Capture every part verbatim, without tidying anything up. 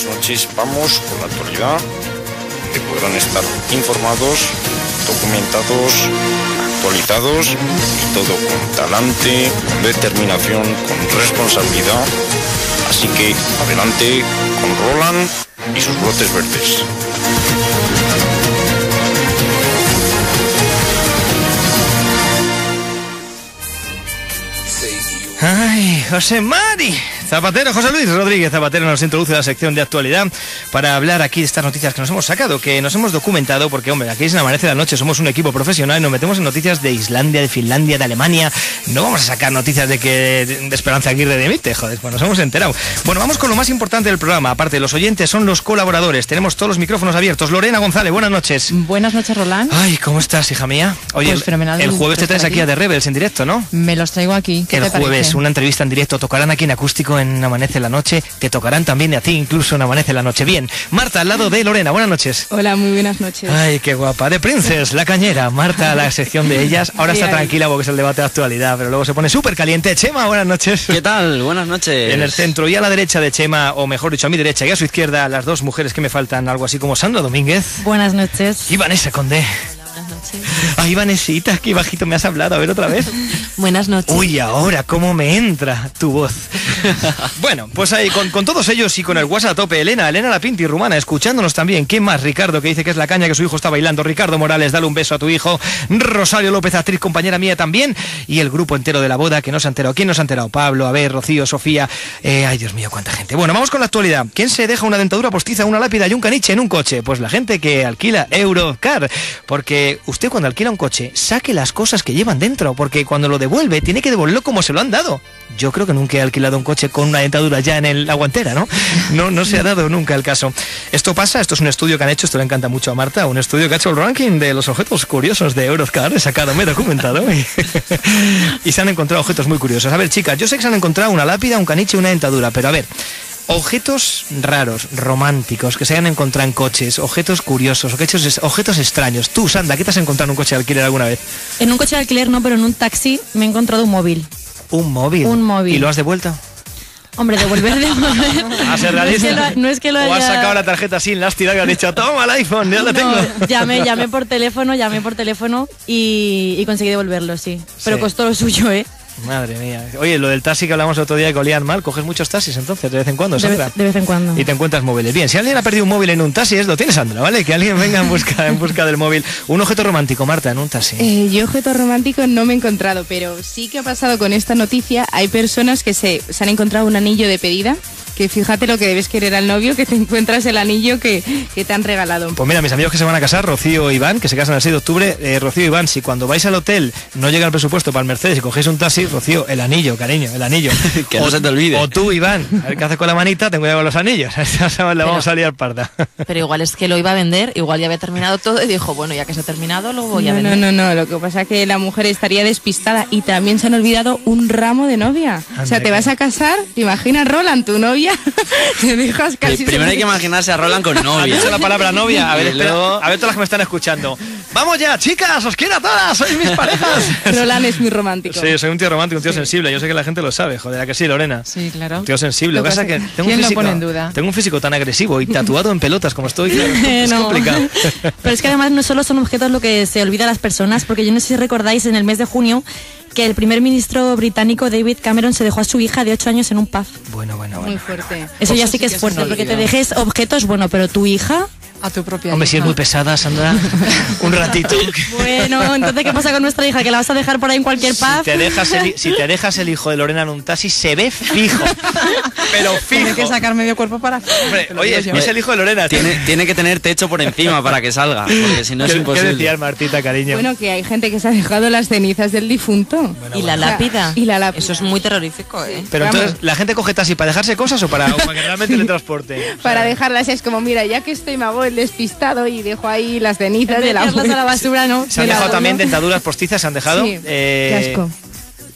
noches vamos con la actualidad, que podrán estar informados, documentados, actualizados y todo con talante, con determinación, con responsabilidad. Así que adelante con Roland y sus brotes verdes. Ay, José Mari Zapatero, José Luis Rodríguez Zapatero nos introduce a la sección de actualidad para hablar aquí de estas noticias que nos hemos sacado, que nos hemos documentado, porque hombre, aquí en Amanece la Noche somos un equipo profesional y nos metemos en noticias de Islandia, de Finlandia, de Alemania. No vamos a sacar noticias de que de Esperanza Aguirre dimite, joder, pues nos hemos enterado. Bueno, vamos con lo más importante del programa, aparte de los oyentes, son los colaboradores. Tenemos todos los micrófonos abiertos. Lorena González, buenas noches. Buenas noches, Roland. Ay, ¿cómo estás, hija mía? Oye, pues fenomenal, el, el jueves te traes aquí a The Rebels en directo, ¿no? Me los traigo aquí. ¿Qué el te jueves, parece? Una entrevista en directo, tocarán aquí en acústico en Amanece la Noche, te tocarán también a ti incluso en Amanece la Noche. Bien, Marta al lado de Lorena, buenas noches. Hola, muy buenas noches. Ay, qué guapa. De Princess, la cañera, Marta, la sección de ellas. Ahora está tranquila porque es el debate de actualidad, pero luego se pone súper caliente. Chema, buenas noches. ¿Qué tal? Buenas noches. En el centro y a la derecha de Chema, o mejor dicho, a mi derecha y a su izquierda, las dos mujeres que me faltan, algo así como Sandra Domínguez. Buenas noches. Y Vanessa Condé. Buenas noches. Ay, Vanesita, qué bajito me has hablado. A ver, otra vez. Buenas noches. Uy, ahora, cómo me entra tu voz. Bueno, pues ahí, con, con todos ellos y con el WhatsApp a tope, Elena, Elena La Pinti, rumana, escuchándonos también. ¿Quién más? Ricardo, que dice que es la caña, que su hijo está bailando. Ricardo Morales, dale un beso a tu hijo. Rosario López, actriz, compañera mía también. Y el grupo entero de la boda que no se ha enterado. ¿Quién nos ha enterado? Pablo, a ver, Rocío, Sofía. Eh, ay, Dios mío, cuánta gente. Bueno, vamos con la actualidad. ¿Quién se deja una dentadura postiza, una lápida y un caniche en un coche? Pues la gente que alquila Eurocar. Porque usted cuando alquila un coche, saque las cosas que llevan dentro, porque cuando lo devuelve, tiene que devolverlo como se lo han dado. Yo creo que nunca he alquilado un coche con una dentadura ya en la guantera, ¿no? No, no se ha dado nunca el caso. Esto pasa, esto es un estudio que han hecho, esto le encanta mucho a Marta, un estudio que ha hecho el ranking de los objetos curiosos de Eurocar, he sacado, me he documentado, y, y se han encontrado objetos muy curiosos. A ver, chicas, yo sé que se han encontrado una lápida, un caniche y una dentadura, pero a ver, objetos raros, románticos, que se hayan encontrado en coches, objetos curiosos, objetos, objetos extraños. Tú, Sandra, ¿qué te has encontrado en un coche de alquiler alguna vez? En un coche de alquiler no, pero en un taxi me he encontrado un móvil. ¿Un móvil? Un móvil. ¿Y lo has devuelto? Hombre, devolver, devolver. ¿A ser realista? No es que lo, no es que lo ¿O haya... has sacado la tarjeta así, la has tirado y has dicho, toma el iPhone, ya lo tengo? No, llamé, llamé por teléfono, llamé por teléfono y, y conseguí devolverlo, sí. Pero Sí. costó lo suyo, ¿eh? Madre mía. Oye, lo del taxi que hablamos el otro día que olían mal, ¿coges muchos taxis entonces de vez en cuando, De Sandra? vez, de vez en cuando. Y te encuentras móviles. Bien, si alguien ha perdido un móvil en un taxi, es lo tiene Sandra, ¿vale? Que alguien venga en busca, en busca del móvil. Un objeto romántico, Marta, en un taxi. Eh, yo objeto romántico no me he encontrado, pero sí que ha pasado con esta noticia. Hay personas que se, se han encontrado un anillo de pedida, que fíjate lo que debes querer al novio, que te encuentras el anillo que, que te han regalado. Pues mira, mis amigos que se van a casar, Rocío e Iván, que se casan el seis de octubre, eh, Rocío e Iván, si cuando vais al hotel no llega el presupuesto para el Mercedes y cogéis un taxi, Rocío, el anillo, cariño, el anillo. Que no se te olvide. O tú, Iván, a ver qué haces con la manita, tengo ya con los anillos. Ya sabes, la vamos a liar parda. Pero igual es que lo iba a vender, igual ya había terminado todo y dijo, bueno, ya que se ha terminado, lo voy a No, no, vender. no, no, lo que pasa es que la mujer estaría despistada y también se han olvidado un ramo de novia. O sea, te vas a casar, te imaginas, Roland, tu novia, te dejas casi... Primero hay que imaginarse a Roland con ¿Has novia. dicho la palabra novia? A ver, Y espera, luego- a ver todas las que me están escuchando. ¡Vamos ya, chicas! ¡Os quiero a todas! ¡Sois mis parejas! Roland es muy romántico. Sí, soy un tío romántico, un tío sensible. Yo sé que la gente lo sabe, joder, ¿a que sí, Lorena? Sí, claro. Un tío sensible. Lo que pasa es que tengo un ¿Quién lo físico, pone en duda? tengo un físico tan agresivo y tatuado en pelotas como estoy, claro, es No. complicado. Pero es que además no solo son objetos lo que se olvida a las personas, porque yo no sé si recordáis en el mes de junio que el primer ministro británico David Cameron se dejó a su hija de ocho años en un pub. Bueno, bueno, Muy bueno. fuerte. Eso ya sí que es fuerte, porque te dejes objetos, bueno, pero tu hija... A tu propia Hombre, si es hija. muy pesada, Sandra, un ratito. Bueno, entonces, ¿qué pasa con nuestra hija? ¿Que la vas a dejar por ahí en cualquier Si pub? te, dejas el, si te dejas el hijo de Lorena en un taxi, se ve fijo. Pero Tiene que fijo. sacar medio cuerpo para... Hombre, Lo oye, digo yo. es el hijo de Lorena. Tiene, tiene que tener techo por encima para que salga, porque si no es ¿Qué, ¿Qué imposible. decías, Martita, cariño? Bueno, que hay gente que se ha dejado las cenizas del difunto. Y la lápida. Y la lápida. Eso es muy terrorífico, ¿eh? Pero vamos. entonces, ¿la gente coge taxi para dejarse cosas o para, o para que realmente le transporte? O sea, Para dejarlas es como, mira, ya que estoy, me hago el despistado y dejo ahí las cenizas En vez de la de tirarlas a la basura, ¿no? Se han de la dejado también abuela. dentaduras postizas, se han dejado. Sí, Eh, qué asco.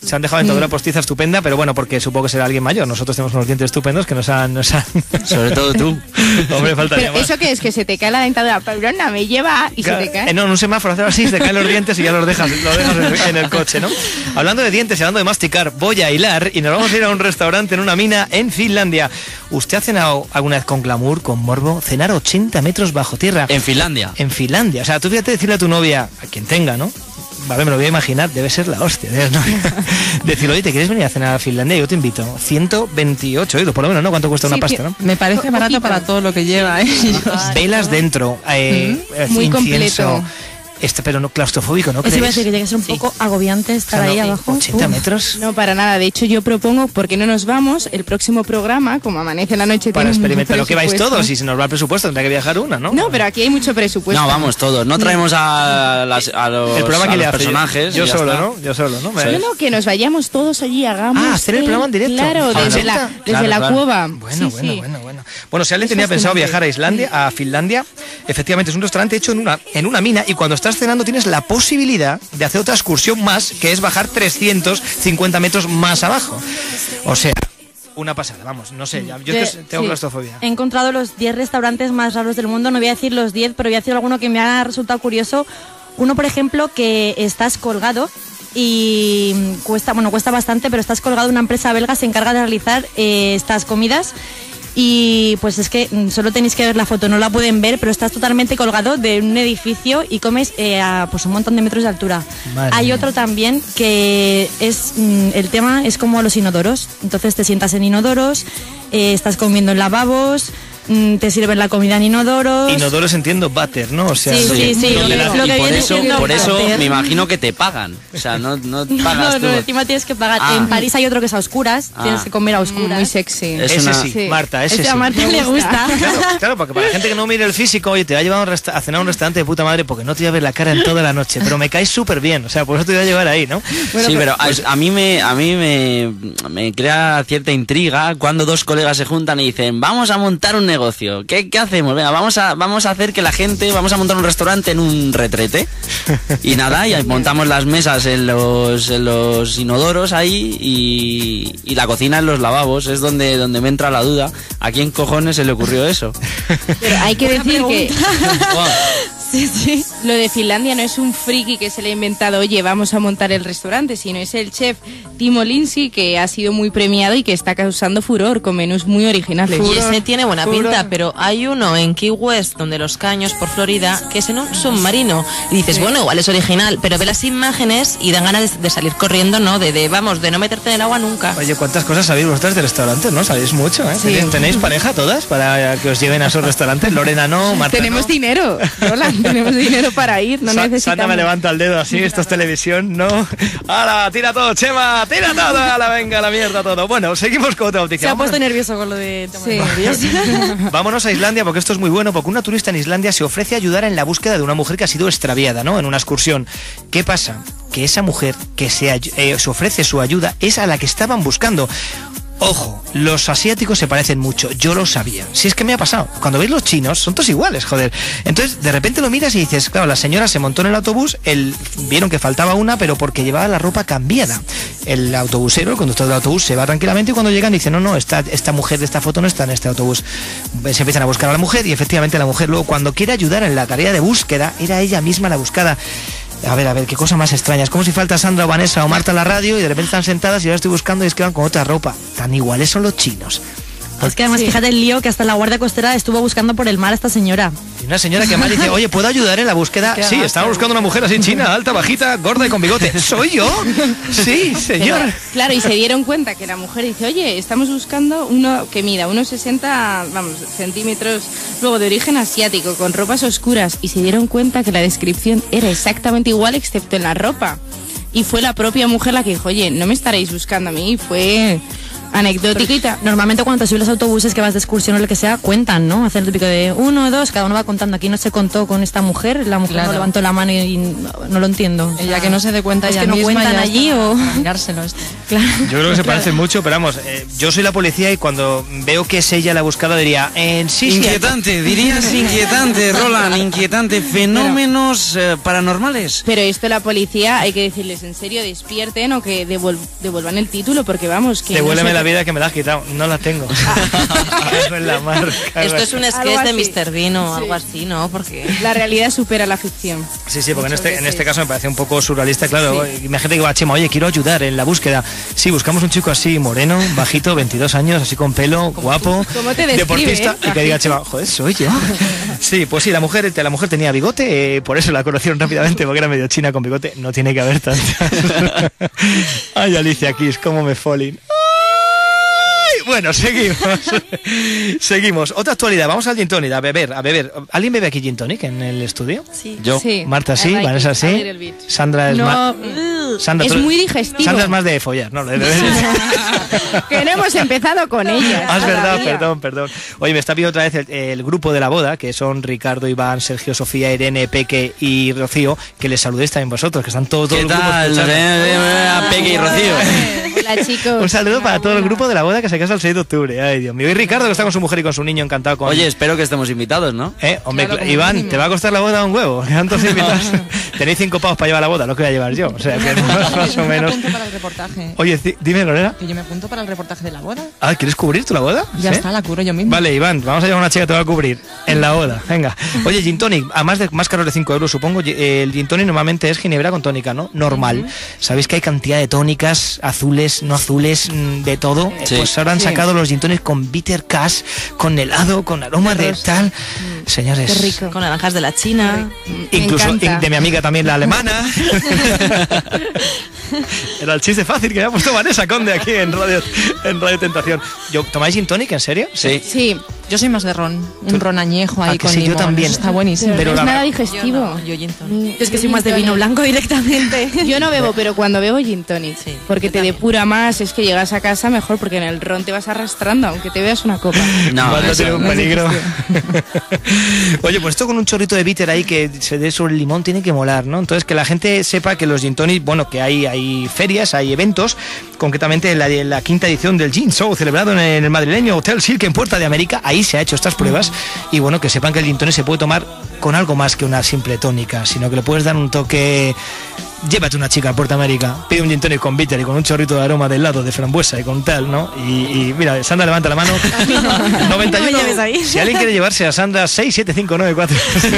Se han dejado dentadura postiza estupenda, pero bueno, porque supongo que será alguien mayor. Nosotros tenemos unos dientes estupendos que nos han... Nos han... Sobre todo tú. Hombre, faltaría Pero más. ¿eso qué es? Que se te cae la dentadura. Perdona, me lleva y Claro, se te cae. eh, no, en un semáforo hacer así, se te caen los dientes y ya los dejas, los dejas en, en el coche, ¿no? Hablando de dientes y hablando de masticar, voy a hilar y nos vamos a ir a un restaurante en una mina en Finlandia. ¿Usted ha cenado alguna vez con glamour, con morbo? Cenar ochenta metros bajo tierra. En Finlandia. En Finlandia. O sea, tú fíjate decirle a tu novia, a quien tenga, ¿no? Vale, me lo voy a imaginar, debe ser la hostia. ¿No? Decirle, oye, ¿te quieres venir a cenar a Finlandia? Yo te invito. ciento veintiocho euros, por lo menos, ¿no? ¿Cuánto cuesta una Sí, pasta, no? Me parece Un barato poquito. para todo lo que lleva, ¿eh? Velas dentro, eh, Mm, muy incienso, completo. este, pero no claustrofóbico, ¿no Eso iba a creéis? decir que llega a ser un Sí. poco agobiante estar O sea, ahí no, abajo. ochenta Uf. metros. No, para nada. De hecho, yo propongo, ¿por qué no nos vamos? El próximo programa, como Amanece la Noche, Para tiene un experimentar lo que vais presupuesto. todos y si nos va el presupuesto tendrá que viajar una, ¿no? No, pero aquí hay mucho presupuesto. No, vamos todos. No traemos a, las, a los, el programa a que le los hace personajes. yo y ya solo, está. ¿no? Yo solo, ¿no? Me- No, no, que nos vayamos todos allí, hagamos... Ah, hacer el programa en directo. Claro, Ah, desde ¿no? la, desde Claro, la claro. cueva. Bueno, Sí, bueno, sí. bueno, bueno. Bueno, si alguien Eso tenía es pensado genial. viajar a Islandia, a Finlandia, efectivamente es un restaurante hecho en una, en una mina y cuando estás cenando tienes la posibilidad de hacer otra excursión más, que es bajar trescientos cincuenta metros más abajo. O sea, una pasada, vamos, no sé, ya, yo es que Yo- tengo sí. claustrofobia. He encontrado los diez restaurantes más raros del mundo. No voy a decir los diez, pero voy a decir alguno que me ha resultado curioso. Uno, por ejemplo, que estás colgado y cuesta, bueno, cuesta bastante, pero estás colgado. Una empresa belga se encarga de realizar eh, estas comidas. Y pues es que mm, solo tenéis que ver la foto, no la pueden ver, pero estás totalmente colgado de un edificio y comes eh, a pues un montón de metros de altura. Madre Hay mía. otro también que es mm, el tema es como los inodoros. Entonces te sientas en inodoros, eh, estás comiendo en lavabos, mm, te sirven la comida en inodoros. Inodoros entiendo butter, ¿no? O sea, Sí, sí, sí, Donde lo la- que- lo y que por viene eso, siendo por eso placer. me imagino que te pagan. O sea, no, no pagas No, tú. no, encima tienes que pagar. Ah. En París hay otro que es a oscuras, Ah. tienes que comer a oscuras. Muy sexy. Es ese una- sí, sí. Marta, ese Ese sí. a Marta le gusta. Claro, claro, porque para la gente que no mire el físico, oye, te va a llevar a, un resta- a cenar a un restaurante de puta madre porque no te voy a ver la cara en toda la noche, pero me caes súper bien, o sea, por eso te voy a llevar ahí, ¿no? sí, pero a, a mí me a mí me, me crea cierta intriga cuando dos colegas se juntan y dicen, vamos a montar un negocio. ¿Qué, qué hacemos? Venga, vamos a vamos a hacer que la gente, vamos a montar un restaurante en un retrete. Y nada, y ahí montamos las mesas en los, en los inodoros ahí y, y la cocina en los lavabos. Es donde, donde me entra la duda. ¿A quién cojones se le ocurrió eso? Pero hay que Buena decir que Wow. Sí, sí. lo de Finlandia no es un friki que se le ha inventado, oye, vamos a montar el restaurante, sino es el chef Timo Lindsay, que ha sido muy premiado y que está causando furor con menús muy originales. Y ese tiene buena Furor. pinta, pero hay uno en Key West, donde los caños, por Florida, que es en un submarino. Y dices, bueno, igual es original, pero ve las imágenes y dan ganas de, de salir corriendo, ¿no? De, de, vamos, de no meterte en el agua nunca. Oye, ¿cuántas cosas sabéis vosotras de restaurantes, no? Sabéis mucho, ¿eh? Sí. ¿Tenéis pareja todas para que os lleven a esos restaurantes? Lorena no, Marta Tenemos no. dinero, Roland, tenemos dinero para ir, no Sa- necesitamos. Sandra me levanta el dedo así, esto es televisión, ¿no? ¡Hala, tira todo, Chema! ¡Tira todo! ¡Hala, venga, la mierda todo! Bueno, seguimos con otra Se noticia. ha puesto nervioso con lo de... Sí. Vámonos a Islandia porque esto es muy bueno, porque una turista en Islandia se ofrece a ayudar en la búsqueda de una mujer que ha sido extraviada, ¿no? En una excursión. ¿Qué pasa? Que esa mujer que se, ay- eh, se ofrece su ayuda es a la que estaban buscando. Ojo, los asiáticos se parecen mucho, yo lo sabía. Si es que me ha pasado. Cuando veis los chinos, son todos iguales, joder. Entonces, de repente lo miras y dices, claro, la señora se montó en el autobús, el, vieron que faltaba una, pero porque llevaba la ropa cambiada. El autobusero, el conductor del autobús, se va tranquilamente y cuando llegan dice, no, no, esta, esta mujer de esta foto no está en este autobús. Se empiezan a buscar a la mujer y efectivamente la mujer luego, cuando quiere ayudar en la tarea de búsqueda, era ella misma la buscada. A ver, a ver, qué cosa más extraña. Es como si falta Sandra o Vanessa o Marta en la radio y de repente están sentadas y ahora estoy buscando y es que van con otra ropa. Tan iguales son los chinos. Es que además, Sí. fíjate el lío que hasta la Guardia Costera estuvo buscando por el mar a esta señora. Y una señora que más dice, oye, ¿puedo ayudar en la búsqueda? Qué Sí, gasto. estaba buscando una mujer así china, alta, bajita, gorda y con bigote. ¿Soy yo? Sí, señor. Pero, claro, y se dieron cuenta que la mujer dice, oye, estamos buscando uno que mida unos sesenta, vamos, centímetros, luego de origen asiático, con ropas oscuras, y se dieron cuenta que la descripción era exactamente igual, excepto en la ropa. Y fue la propia mujer la que dijo, oye, no me estaréis buscando a mí, y fue Anecdótica. Normalmente cuando te subes los autobuses que vas de excursión o lo que sea, cuentan, ¿no? Hacen el típico de uno, dos, cada uno va contando. Aquí no se contó con esta mujer, la mujer Claro. no levantó la mano y, y no, no lo entiendo. Ella que no se dé cuenta Es ella que no misma, cuentan ya allí está, o... a mirárselo esto. Claro. Yo creo que se parecen mucho, pero vamos, eh, yo soy la policía y cuando veo que es ella la buscada diría, eh, sí, sí. Inquietante, dirías inquietante, Roland, inquietante. Fenómenos eh, paranormales. Pero esto la policía, hay que decirles en serio, despierten o que devol- devuelvan el título, porque vamos, que... Devuélveme no sé- la vida que me la has quitado. No la tengo. Cago en la mar, cago Esto en- es un Algo sketch de así. mister Bean o Sí. algo así, ¿no? Porque... La realidad supera la ficción. Sí, sí, porque en Muchas este, en veces. este caso me parece un poco surrealista, claro. Imagínate que va Chema, oye, quiero ayudar en la búsqueda. Sí, buscamos un chico así, moreno, bajito, veintidós años, así con pelo, guapo, ¿Cómo te describe, deportista, eh? y que diga Chema, joder, soy yo. Sí, pues sí, la mujer, la mujer tenía bigote, eh, por eso la conocieron rápidamente, porque era medio china con bigote. No tiene que haber tantas. Ay, Alicia Keys, cómo me falling. Ay, bueno, seguimos. Seguimos. Otra actualidad. Vamos al gin tonic, a beber, a beber. ¿Alguien bebe aquí gin tonic en el estudio? Sí. Yo. Sí. Marta sí, I like Vanessa it. sí, A little bit. Sandra es No, más... Sandra, es tú- muy digestivo. Sandra es más de follar, no, de beber. Que no hemos empezado con ellas. Ah, es verdad, todavía. perdón, perdón. Oye, me está pidiendo otra vez el, el grupo de la boda, que son Ricardo, Iván, Sergio, Sofía, Irene, Peque y Rocío, que les saludéis también vosotros, que están todos todo ¿Qué el grupo tal? escuchando. A Peque y Rocío. Hola, chicos. Un saludo para todo el Enhorabuena. grupo de la boda que se casa el seis de octubre. Ay, Dios mío. Y Ricardo, que está con su mujer y con su niño encantado con... Oye, espero que estemos invitados, ¿no? Eh, hombre, Claro, como Iván, mínimo. te va a costar la boda un huevo. ¿Cuántos invitados? Tenéis cinco pavos para llevar la boda, lo que voy a llevar yo. O sea, que más, más o Yo me menos. apunto para el reportaje. Oye, ci- dime, Lorena. Que yo me apunto para el reportaje de la boda. Ah, ¿quieres cubrir tú la boda? Ya ¿Sí? está, la cubro yo mismo. Vale, Iván, vamos a llevar una chica que te va a cubrir en la boda. Venga. Oye, gin tonic, a más de más caro de cinco euros, supongo. eh, El gin tonic normalmente es ginebra con tónica, ¿no? Normal. Sabéis que hay cantidad de tónicas, azules, no azules, mm, de todo. Eh, Sí. Pues ahora han Sí. sacado los gin tonics con bitter cash, con helado, con aroma de Rosas. tal. Señores. Qué rico. Con naranjas de la China. Me Incluso encanta. in- de mi amiga también la alemana. Era el chiste fácil que me ha puesto Vanessa Conde aquí en Radio, en Radio Tentación. Yo, ¿tomáis gin tonic, en serio? Sí. Sí, Yo soy más de ron. Un ron añejo ahí Ah, que con sí, yo limón. también. Eso está buenísimo. Pero no es la- nada Yo digestivo. no, yo gin tonic. Yo es que soy más de vino blanco directamente. Yo no bebo, pero cuando bebo gin tonic, Sí, porque yo te también. depura más, es que llegas a casa mejor, porque en el ron te vas arrastrando, aunque te veas una copa. No, Igual no eso tiene un no es peligro. Oye, pues esto con un chorrito de bitter ahí que se dé sobre el limón tiene que molar, ¿no? Entonces que la gente sepa que los gin tonic, bueno, que hay, hay ferias, hay eventos, concretamente la, la quinta edición del Gin Show celebrado en el madrileño Hotel Silk en Puerta de América, ahí se ha hecho estas pruebas y bueno, que sepan que el gin tonic se puede tomar con algo más que una simple tónica, sino que le puedes dar un toque. Llévate una chica a Puerto América, pide un gin tonic con bitter y con un chorrito de aroma de helado, de frambuesa y con tal, ¿no? Y, y mira, Sandra levanta la mano. noventa y uno. No me lleves ahí. Si alguien quiere llevarse a Sandra, seis siete cinco nueve cuatro.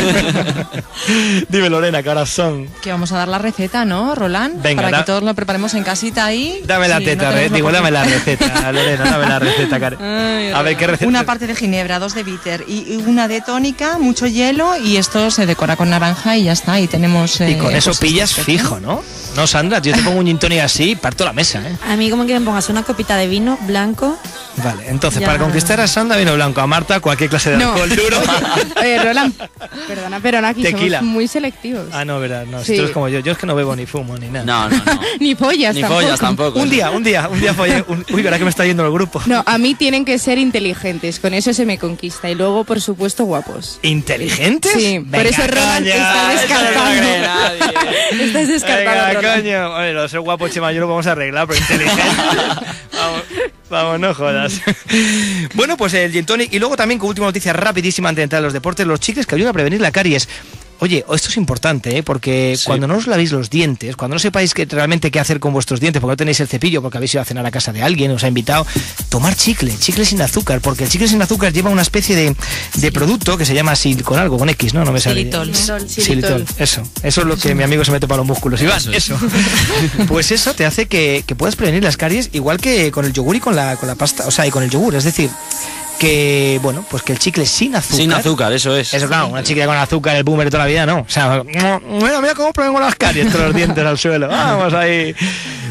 Dime, Lorena, corazón. Que vamos a dar la receta, ¿no, Roland? Venga, Para da- que todos lo preparemos en casita ahí. Dame la Sí, teta, no re- tenemos digo, más dame la papel. receta, Lorena, dame la receta, Karen. A ver, ¿qué receta? Una parte de ginebra, dos de bitter y y una de tónica, mucho hielo y esto se decora con naranja y ya está. Y tenemos. Y eh, con eso pues, pillas este fijo, ¿no? No, Sandra, yo te pongo un gin tonic así, parto la mesa, ¿eh? A mí como que me pongas una copita de vino blanco. Vale, entonces, Ya. para conquistar a Sandra, vino blanco, a Marta, cualquier clase de No. alcohol duro. Oye, Roland, perdona, pero no, aquí Tequila. somos muy selectivos. Ah, no, verdad, no, si Sí. tú eres como yo, yo es que no bebo ni fumo ni nada. No, no, no. Ni pollas Ni tampoco. follas tampoco. Un día, un día, un día follé, un- uy, verá que me está yendo el grupo. No, a mí tienen que ser inteligentes, con eso se me conquista. Y luego, por supuesto, guapos. ¿Inteligentes? Sí, por Venga, eso Roland coño, está eso no lo descartando. cree nadie. Estás descartado, Venga, Roland. coño. Oye, lo de ser guapo, Chema, yo lo vamos a arreglar, pero inteligente. vamos, vamos, no jodas. Bueno, pues el gin tonic. Y luego también, con última noticia rapidísima antes de entrar a los deportes, los chicles que ayudan a prevenir la caries. Oye, esto es importante, ¿eh? Porque Sí. cuando no os lavéis los dientes, cuando no sepáis que, realmente qué hacer con vuestros dientes, porque no tenéis el cepillo, porque habéis ido a cenar a casa de alguien, os ha invitado, tomar chicle, chicle sin azúcar, porque el chicle sin azúcar lleva una especie de, de producto que se llama sil con algo, con X, ¿no? No me sale. Xilitol. Xilitol, Xilitol, eso. Eso es lo que mi amigo se mete para los músculos. Iván, Eso eso. es. Pues eso te hace que, que puedas prevenir las caries igual que con el yogur y con la, con la pasta, o sea, y con el yogur, es decir, que, bueno, pues que el chicle sin azúcar. Sin azúcar, eso es. Eso, claro, una chica con azúcar, el boomer de toda la vida, no. O sea, mira, mira cómo prevengo las caries con los dientes al suelo. Vamos ahí.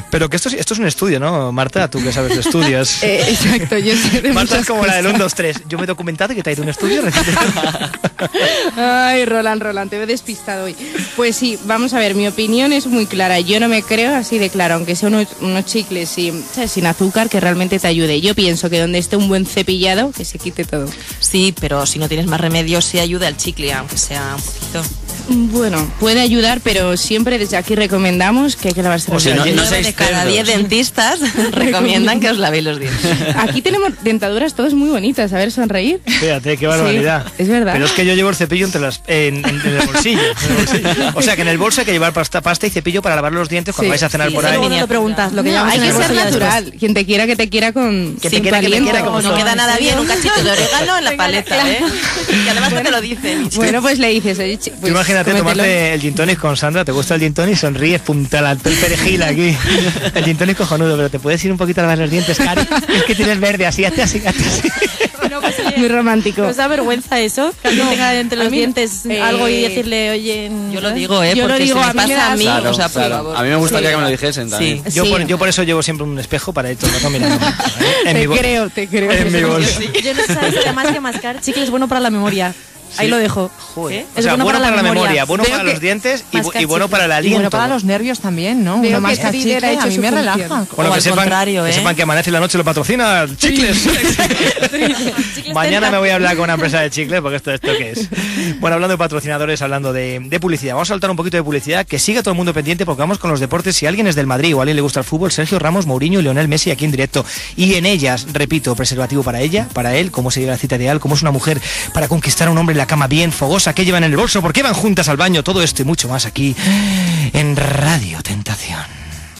Pero que esto, es- esto es un estudio, ¿no, Marta? Tú que sabes de estudios. Eh, exacto, yo sé de Marta es muchas como la del cosas. uno, dos, tres. Yo me he documentado que te ha ido un estudio recientemente. Ay, Roland, Roland, te veo despistado hoy. Pues sí, vamos a ver, mi opinión es muy clara. Yo no me creo así de claro, aunque sea unos, unos chicles sin, ¿sabes? sin azúcar, que realmente te ayude. Yo pienso que donde esté un buen cepillado, que se quite todo. Sí, pero si no tienes más remedio, sí ayuda al chicle, aunque sea un poquito. Bueno, puede ayudar, pero siempre desde aquí recomendamos que hay que lavarse O los sea, no- dientes. no Nueve seáis de cada cerdos. diez dentistas recomiendan que os lavéis los dientes. Aquí tenemos dentaduras todas muy bonitas. A ver, sonreír. Fíjate, qué barbaridad. Sí, es verdad. Pero es que yo llevo el cepillo entre las, en, en- en el bolsillo, en el bolsillo. O sea, que en el bolso hay que llevar pasta, pasta y cepillo para lavar los dientes cuando Sí. vais a cenar Sí, por sí, ahí. Luego no lo preguntas, lo que No, llamamos hay en que el ser bolso ya después. natural. Quien te quiera, que te quiera con Que te sin quiera, que te aliento. quiera, como No son. queda nada bien un cachito de orégano en la paleta, ¿eh? Y además no te lo dicen. Bueno, pues le dices, oye, chi- Tú pues, imagínate cómetelo. tomarte el gin tonic con Sandra, ¿te gusta el gin tonic? Sonríes, punta la, el perejil aquí. El gin tonic cojonudo, pero te puedes ir un poquito a lavar los dientes, Cari. Es que tienes verde, así, hazte así, hazte así. No, pues, oye, Muy romántico. ¿os da vergüenza eso? Que alguien tenga entre a los mí- dientes eh, algo y decirle, oye... Yo lo digo, ¿eh? Yo lo Porque digo, si a me mí me pasa da a mí, miedo. o sea, por Claro. favor. A mí me gustaría Sí. que me lo dijesen también. Sí. Yo, Sí. por, yo por eso llevo siempre un espejo para esto, no mirando. ¿eh? En Te mi bol- creo, te creo. En mi bolso. Yo no sé además que mascar chicle es bueno para la memoria. Ahí lo dejo. Joder. ¿Eh? O sea, bueno, para, la memoria, bueno Veo para que los dientes y, bu- mascar y bueno chicle. para el Y aliento. bueno, para los nervios también, ¿no? Veo Uno que masca Twitter chicle, ha a hecho mí su me función. relaja. Bueno, O que al sepan, contrario, que ¿eh? sepan que amanece la noche en la patrocina chicles. Mañana me voy a hablar con una empresa de chicles porque esto, esto qué es. Bueno, hablando de patrocinadores, hablando de, de publicidad. Vamos a saltar un poquito de publicidad, que siga todo el mundo pendiente porque vamos con los deportes. Si alguien es del Madrid o a alguien le gusta el fútbol, Sergio Ramos, Mourinho y Lionel Messi aquí en directo. Y en ellas, repito, preservativo para ella, para él, cómo se llega a la cita ideal, cómo es una mujer para conquistar a un hombre en la cama bien fogosa, qué llevan en el bolso, por qué van juntas al baño, todo esto y mucho más aquí en Radio Tentación.